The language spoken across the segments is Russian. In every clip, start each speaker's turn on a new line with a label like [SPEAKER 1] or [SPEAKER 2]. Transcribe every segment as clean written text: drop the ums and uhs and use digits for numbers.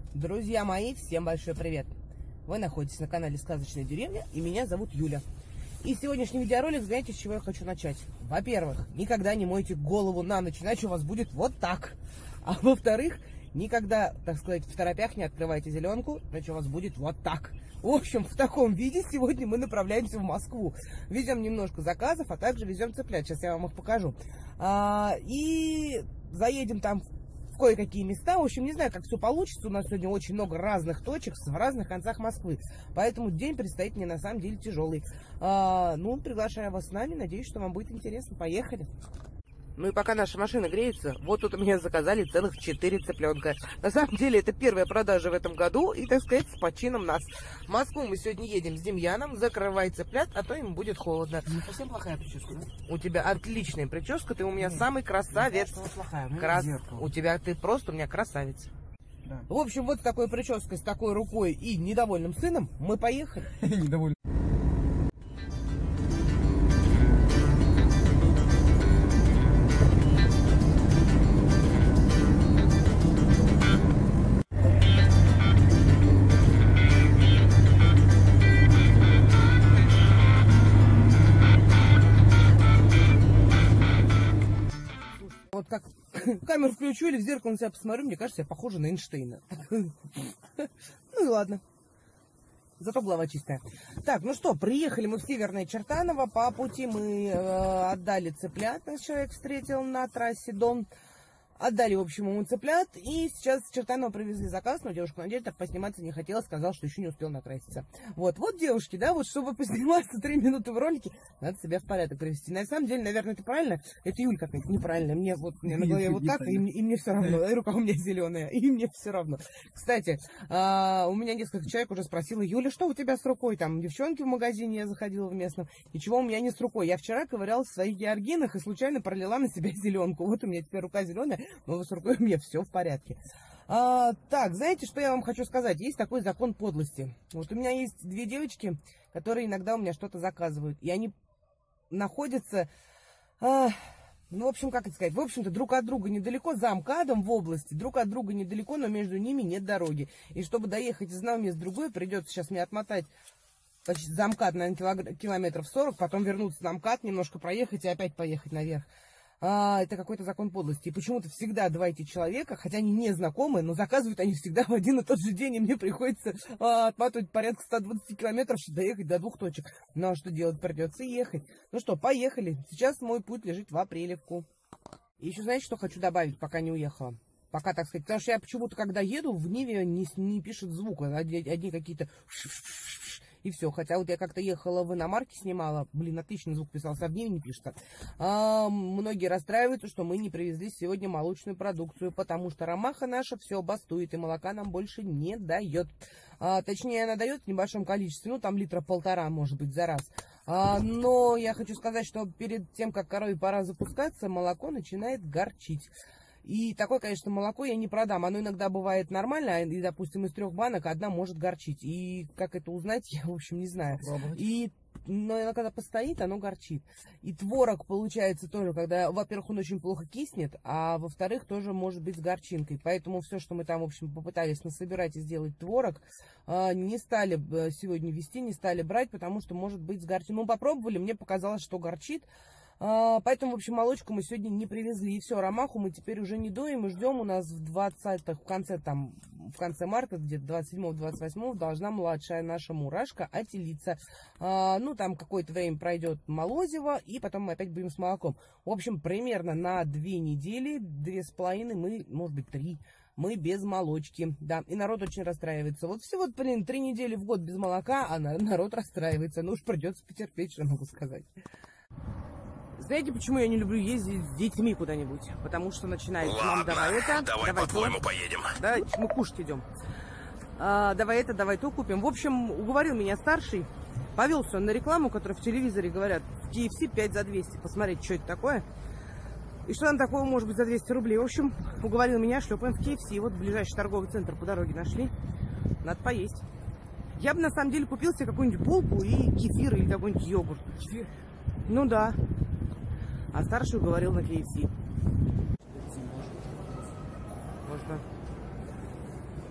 [SPEAKER 1] Друзья мои, всем большой привет! Вы находитесь на канале Сказочная деревня, и меня зовут Юля. И сегодняшний видеоролик, знаете, с чего я хочу начать? Во-первых, никогда не мойте голову на ночь, иначе у вас будет вот так. А во-вторых, никогда, так сказать, в торопях не открывайте зеленку, иначе у вас будет вот так. В общем, в таком виде сегодня мы направляемся в Москву. Везем немножко заказов, а также везем цыплят. Сейчас я вам их покажу. И заедем там в кое-какие места. В общем, не знаю, как все получится. У нас сегодня очень много разных точек в разных концах Москвы. Поэтому день предстоит мне на самом деле тяжелый. Приглашаю вас с нами. Надеюсь, что вам будет интересно. Поехали! Ну и пока наша машина греется, вот тут у меня заказали целых 4 цыпленка. На самом деле это первая продажа в этом году и, так сказать, с почином нас. В Москву мы сегодня едем с Демьяном, закрывай цыплят, а то им будет холодно.
[SPEAKER 2] Не совсем плохая прическа, да?
[SPEAKER 1] У тебя отличная прическа, ты у меня самый красавец.
[SPEAKER 2] Плохая,
[SPEAKER 1] У тебя ты просто у меня красавец.
[SPEAKER 2] Да.
[SPEAKER 1] В общем, вот с такой прической, с такой рукой и недовольным сыном мы поехали.
[SPEAKER 2] Недовольный.
[SPEAKER 1] Вот как камеру включу или в зеркало на себя посмотрю, мне кажется, я похожа на Эйнштейна. Ну и ладно. Зато голова чистая. Так, ну что, приехали мы в Северное Чертаново. По пути мы отдали цыплят. Наш человек встретил на трассе Дон. Отдали, в общем, ему цыплят. И сейчас с Чертанова привезли заказ. Но девушка, надеюсь, так посниматься не хотела. Сказала, что еще не успел накраситься. Вот девушки, да, вот чтобы посниматься 3 минуты в ролике, надо себя в порядок привести. На самом деле, наверное, это правильно. Это Юлька какая-то неправильно. Мне на голове вот так, и мне все равно. И рука у меня зеленая, и мне все равно. Кстати, у меня несколько человек уже спросило: Юля, что у тебя с рукой? Там девчонки в магазине, я заходила в местном. Ничего у меня не с рукой. Я вчера ковырялась в своих георгинах и случайно пролила на себя зеленку. Вот у меня теперь рука зеленая. Но с рукой у меня все в порядке. Так, знаете, что я вам хочу сказать? Есть такой закон подлости. Вот у меня есть 2 девочки, которые иногда у меня что-то заказывают. И они находятся, в общем, как это сказать, в общем-то, друг от друга недалеко, за МКАДом в области, друг от друга недалеко, но между ними нет дороги. И чтобы доехать из одного места в другое, придется сейчас мне отмотать почти за МКАД, наверное, километров 40, потом вернуться на МКАД, немножко проехать и опять поехать наверх. Это какой-то закон подлости. И почему-то всегда 2 эти человека, хотя они не знакомые, но заказывают они всегда в один и тот же день, и мне приходится отматывать порядка 120 километров, чтобы доехать до 2 точек. Ну а что делать? Придется ехать. Ну что, поехали. Сейчас мой путь лежит в Апрелевку. И еще знаете, что хочу добавить, пока не уехала? Пока, так сказать, потому что я почему-то, когда еду, в Ниве не пишет звук, одни какие-то... И все. Хотя вот я как-то ехала в иномарке, снимала. Блин, отличный звук писался, а в ней не пишется. Многие расстраиваются, что мы не привезли сегодня молочную продукцию, потому что ромаха наша все бастует, и молока нам больше не дает. Точнее, она дает в небольшом количестве, ну, там 1,5 литра, может быть, за раз. Но я хочу сказать, что перед тем, как корове пора запускаться, молоко начинает горчить. И такое, конечно, молоко я не продам. Оно иногда бывает нормально, и, допустим, из 3 банок 1 может горчить. И как это узнать, я, в общем, не знаю. Но когда постоит, оно горчит. И творог получается тоже, когда, во-первых, он очень плохо киснет, а во-вторых, тоже может быть с горчинкой. Поэтому все, что мы там, в общем, попытались насобирать и сделать творог, не стали сегодня вести, не стали брать, потому что может быть с горчинкой. Ну, попробовали, мне показалось, что горчит. Поэтому, в общем, молочку мы сегодня не привезли. И все, ромаху мы теперь уже не доим. Мы ждем, у нас в конце марта, где-то 27-28 должна младшая наша мурашка отелиться. Там какое-то время пройдет молозиво, и потом мы опять будем с молоком. В общем, примерно на 2 недели, 2,5, мы, может быть, 3. Мы без молочки, да, и народ очень расстраивается. Вот всего, 3 недели в год без молока, а народ расстраивается. Ну уж придется потерпеть, что могу сказать. Знаете, почему я не люблю ездить с детьми куда-нибудь? Потому что начинает: мам, давай это,
[SPEAKER 3] давай по-твоему поедем.
[SPEAKER 1] Да, мы кушать идем. Давай это, давай то купим. В общем, уговорил меня старший, повелся он на рекламу, которую в телевизоре говорят: в KFC 5 за 200, посмотреть, что это такое. И что там такого может быть за 200 рублей. В общем, уговорил меня, шлепаем в KFC. И вот ближайший торговый центр по дороге нашли. Надо поесть. Я бы на самом деле купил себе какую-нибудь булку и кефир или какой-нибудь йогурт. Ну да. А старший уговорил на KFC. Можно.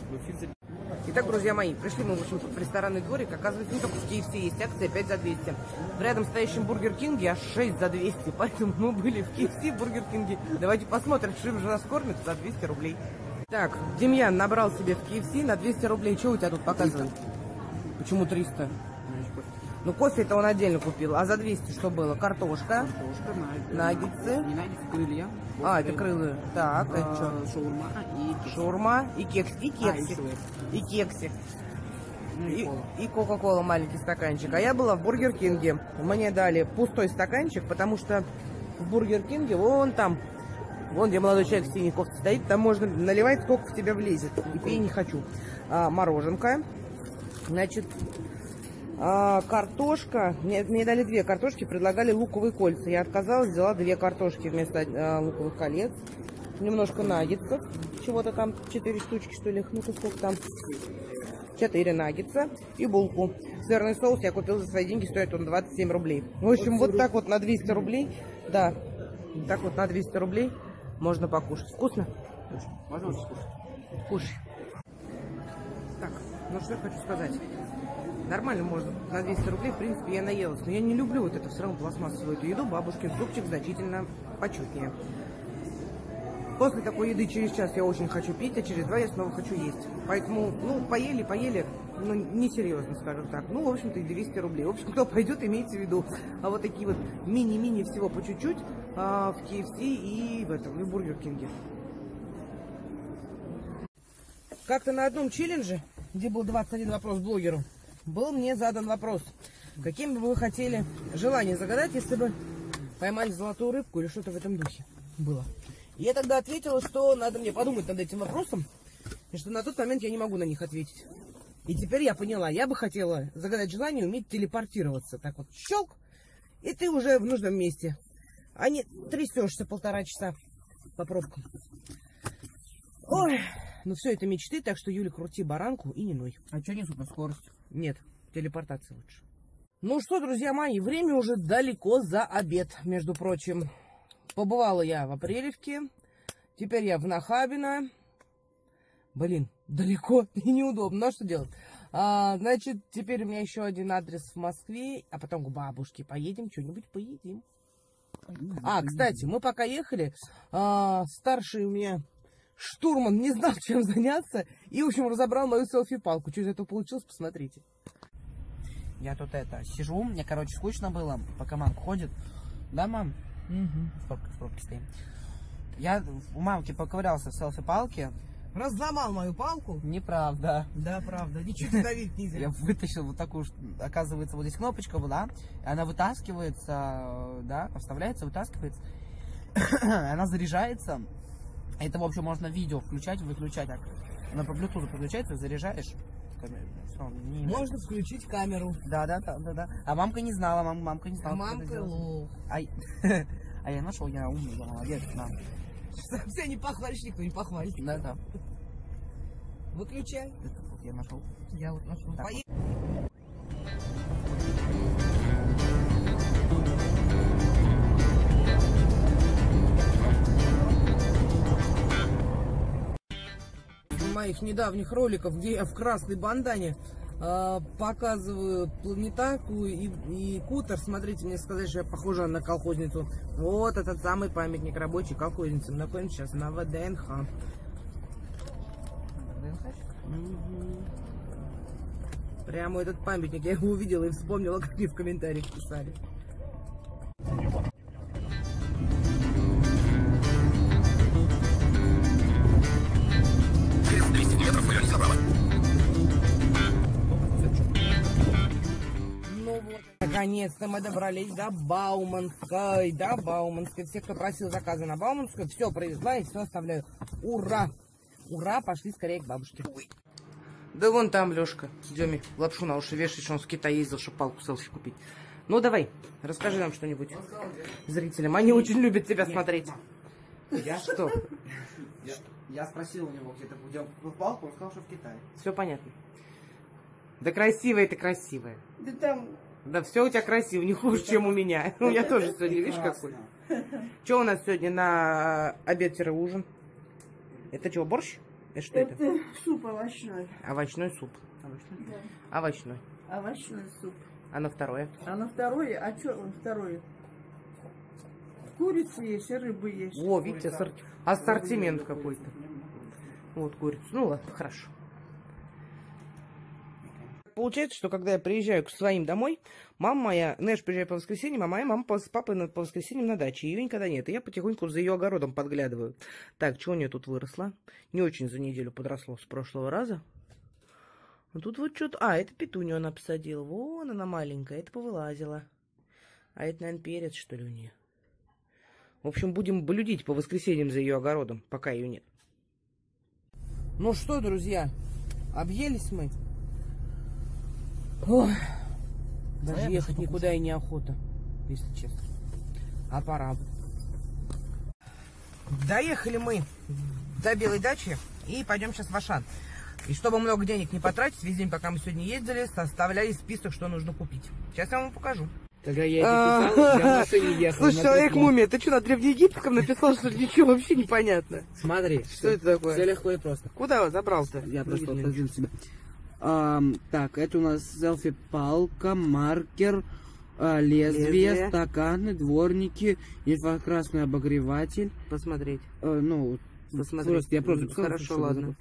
[SPEAKER 1] Итак, друзья мои, пришли мы, в общем-то, в ресторанный дворик. Оказывается, не только в KFC есть акция 5 за 200. В рядом стоящем Бургер Кинге аж 6 за 200. Поэтому мы были в KFC, Бургер Кинге. Давайте посмотрим, чем же нас кормят за 200 рублей. Так, Демьян набрал себе в KFC на 200 рублей. Что у тебя тут показывает? Почему 300? Ну, кофе-то он отдельно купил. А за 200 что было? Картошка, наггетсы.
[SPEAKER 2] Не наггетсы, крылья.
[SPEAKER 1] А, это крылья. Так, это что?
[SPEAKER 2] Шаурма и кекс.
[SPEAKER 1] Шаурма и кекс. И кексик. И кексик. И кока-кола маленький стаканчик. А я была в Бургер Кинге. Мне дали пустой стаканчик, потому что в Бургер Кинге вон там, вон где молодой человек в синей кофте стоит, там можно наливать, сколько в тебя влезет. И пей не хочу. Мороженка. Значит, картошка. Мне дали 2 картошки, предлагали луковые кольца. Я отказалась, взяла 2 картошки вместо луковых колец. Немножко наггетсов. Чего-то там 4 штучки, что ли. Ну-ка, сколько там? 4 наггетса и булку. Сырный соус я купил за свои деньги, стоит он 27 рублей. В общем, вот так вот на 200 рублей. Да, так вот на 200 рублей можно покушать. Вкусно?
[SPEAKER 2] Можно очень скушать?
[SPEAKER 1] Кушай. Так, ну что я хочу сказать. Нормально можно. На 200 рублей, в принципе, я наелась. Но я не люблю вот эту все равно пластмассовую эту еду. Бабушкин супчик значительно почетнее. После такой еды через час я очень хочу пить, а через 2 я снова хочу есть. Поэтому, ну, поели, ну, несерьезно, скажем так. Ну, в общем-то, и 200 рублей. В общем, кто пойдет, имейте в виду. А вот такие вот мини-мини всего по чуть-чуть в KFC и в этом, и в Бургер Кинге. Как-то на одном челлендже, где был 21 вопрос блогеру, был мне задан вопрос, каким бы вы хотели желание загадать, если бы поймали золотую рыбку или что-то в этом духе было. И я тогда ответила, что надо мне подумать над этим вопросом, и что на тот момент я не могу на них ответить. И теперь я поняла, я бы хотела загадать желание уметь телепортироваться. Так вот, щелк, и ты уже в нужном месте. А не трясешься 1,5 часа по пробкам. Ой, ну все это мечты, так что, Юля, крути баранку и не ной.
[SPEAKER 2] А что несут на скорость?
[SPEAKER 1] Нет, телепортация лучше. Ну что, друзья мои, время уже далеко за обед, между прочим. Побывала я в Апрелевке, теперь я в Нахабино. Блин, далеко и неудобно, а что делать? Значит, теперь у меня еще один адрес в Москве, а потом к бабушке поедем, что-нибудь поедим. Кстати, мы пока ехали, старший у меня штурман не знал, чем заняться, и, в общем, разобрал мою селфи-палку. Что из этого получилось, посмотрите.
[SPEAKER 2] Я тут сижу, мне, короче, скучно было, пока мамка ходит. Да, мам?
[SPEAKER 1] Угу.
[SPEAKER 2] В пробке стоим. Я у мамки поковырялся в селфи-палке.
[SPEAKER 1] Разломал мою палку?
[SPEAKER 2] Неправда.
[SPEAKER 1] Да, правда. Ничего давить нельзя.
[SPEAKER 2] Я вытащил вот такую, оказывается, вот здесь кнопочка была. Она вытаскивается, да, вставляется, вытаскивается. Она заряжается. Это, в общем, можно видео включать, выключать. Она по Bluetooth подключается, заряжаешь.
[SPEAKER 1] Можно включить камеру.
[SPEAKER 2] Да. А мамка не знала, мамка не знала.
[SPEAKER 1] Мамка лох.
[SPEAKER 2] А я нашел, я умный, я молодец.
[SPEAKER 1] Все не похвалишь, никто не похвалит.
[SPEAKER 2] Да.
[SPEAKER 1] Выключай.
[SPEAKER 2] Это вот я нашел.
[SPEAKER 1] Я вот нашел. Моих недавних роликов, где я в красной бандане показываю планетарку и кутер. Смотрите, мне сказали, что я похожа на колхозницу. Вот этот самый памятник рабочей колхозницы. Мы находимся сейчас на ВДНХ. Прямо этот памятник. Я его увидела и вспомнила, как мне в комментариях писали. Наконец-то мы добрались до Бауманской. Все, кто просил заказы на Бауманскую, все привезла и все оставляю. Ура! Ура! Пошли скорее к бабушке. Да вон там Лешка, Деме, лапшу на уши вешает, что он в Китай ездил, чтобы палку селфи купить. Ну давай, расскажи нам что-нибудь зрителям. Они очень любят тебя смотреть.
[SPEAKER 2] Я что? Я спросил у него, где-то где он купил палку, он сказал, что в Китае.
[SPEAKER 1] Все понятно. Да красивая ты красивая.
[SPEAKER 3] Да там...
[SPEAKER 1] Да все у тебя красиво, не хуже, чем у меня. У меня тоже сегодня, видишь, какой. Что у нас сегодня на обед-ужин? Это что, борщ? Это что это?
[SPEAKER 3] Это суп овощной.
[SPEAKER 1] Овощной суп.
[SPEAKER 3] Да.
[SPEAKER 1] Овощной.
[SPEAKER 3] Овощной суп.
[SPEAKER 1] А на второе?
[SPEAKER 3] А на второе, а что он второе? Курица есть, и рыбы есть.
[SPEAKER 1] О, видите, ассортимент какой-то. Вот курица. Ну ладно, хорошо. Получается, что когда я приезжаю к своим домой, мама моя, ну я же приезжаю по воскресеньям, а моя мама с папой по воскресеньям на даче. Ее никогда нет. И я потихоньку за ее огородом подглядываю. Так, что у нее тут выросло? Не очень за неделю подросло с прошлого раза. А тут вот что-то... А, это петунью она посадила. Вон она маленькая, это повылазила. А это, наверное, перец, что ли, у нее. В общем, будем блюдить по воскресеньям за ее огородом, пока ее нет. Ну что, друзья, объелись мы. Ой, даже ехать никуда и неохота, если честно. А пора. Доехали мы до Белой дачи и пойдем сейчас в Ашан. И чтобы много денег не потратить, весь день, пока мы сегодня ездили, составляли список, что нужно купить. Сейчас я вам покажу.
[SPEAKER 2] Когда я это писал, я в машине ехал.
[SPEAKER 1] Слушай, человек-мумия, ты что, на древнеегипетском написал, что ли? Ничего вообще непонятно.
[SPEAKER 2] Смотри,
[SPEAKER 1] Что это такое?
[SPEAKER 2] Все легко и просто.
[SPEAKER 1] Куда его забрал-то?
[SPEAKER 2] Я просто отложил себя. Так, это у нас селфи-палка, маркер, лезвие, стаканы, дворники, инфракрасный обогреватель.
[SPEAKER 1] Посмотреть.
[SPEAKER 2] Посмотреть. Я просто
[SPEAKER 1] Хорошо, ладно.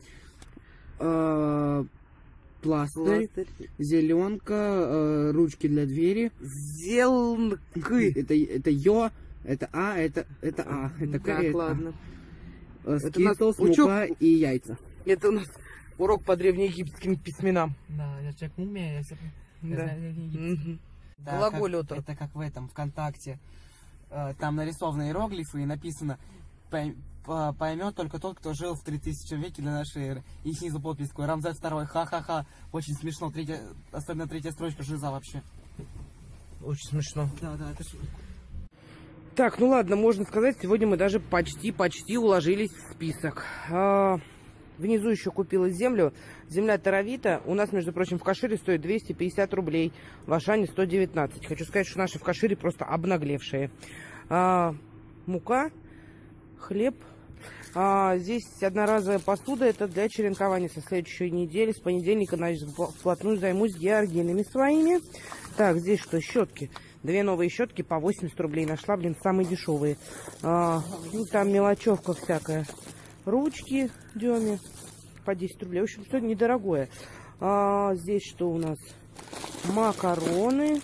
[SPEAKER 2] Пластырь, зеленка, ручки для двери.
[SPEAKER 1] Зеленки.
[SPEAKER 2] Это Ё, это А, это А, это К,
[SPEAKER 1] Так,
[SPEAKER 2] это
[SPEAKER 1] ладно.
[SPEAKER 2] А. Скитлс, мука и яйца.
[SPEAKER 1] Это у нас урок по древнеегипетским письменам.
[SPEAKER 2] Да, я человек мумия,
[SPEAKER 1] Да.
[SPEAKER 2] Угу.
[SPEAKER 1] Глаголётор.
[SPEAKER 2] Это как в этом, ВКонтакте. Там нарисованы иероглифы и написано «Поймет только тот, кто жил в 3000 веке для нашей эры». И снизу подписку «Рамзес II, ха-ха-ха». Очень смешно, особенно третья строчка, жиза вообще.
[SPEAKER 1] Очень смешно.
[SPEAKER 2] Да, это
[SPEAKER 1] Так, ну ладно, можно сказать, сегодня мы даже почти уложились в список. Внизу еще купила землю. Земля таровита. У нас, между прочим, в Кашире стоит 250 рублей. В Ашане 119. Хочу сказать, что наши в Кашире просто обнаглевшие. Мука, хлеб. Здесь одноразовая посуда. Это для черенкования со следующей недели. С понедельника, значит, вплотную займусь георгинами своими. Так, здесь что? Щетки. 2 новые щетки по 80 рублей. Нашла, самые дешевые. Ну, там мелочевка всякая. Ручки Деме по 10 рублей. В общем, что недорогое. Здесь что у нас? Макароны.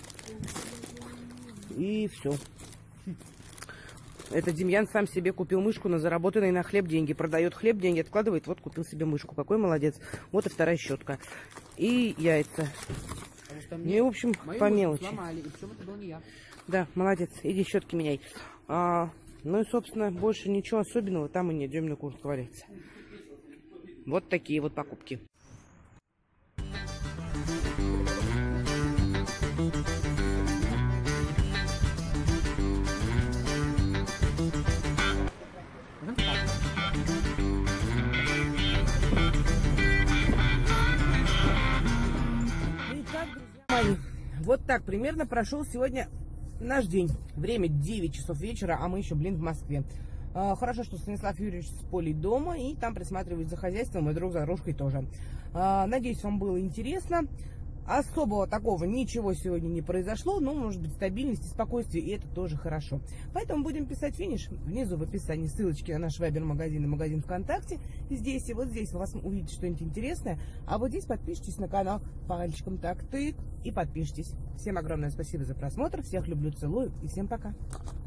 [SPEAKER 1] И все. Это Демьян сам себе купил мышку на заработанные на хлеб деньги. Продает хлеб, деньги откладывает. Вот купил себе мышку. Какой молодец. Вот и вторая щетка. И яйца. И, в общем, по мелочи. Да, молодец. Иди щетки меняй. Ну и, собственно, больше ничего особенного там и нет. Демина куртка валяется. Вот такие вот покупки. Итак, друзья мои, вот так примерно прошел сегодня наш день. Время 9 часов вечера, а мы еще, в Москве. Хорошо, что Станислав Юрьевич с Полей дома, и там присматривает за хозяйством, и друг за дружкой тоже. Надеюсь, вам было интересно. Особого такого ничего сегодня не произошло, но, может быть, стабильность и спокойствие, и это тоже хорошо. Поэтому будем писать финиш. Внизу в описании ссылочки на наш вайбер-магазин и магазин ВКонтакте. Здесь и вот здесь вы увидите что-нибудь интересное. А вот здесь подпишитесь на канал пальчиком так тык и подпишитесь. Всем огромное спасибо за просмотр. Всех люблю, целую и всем пока.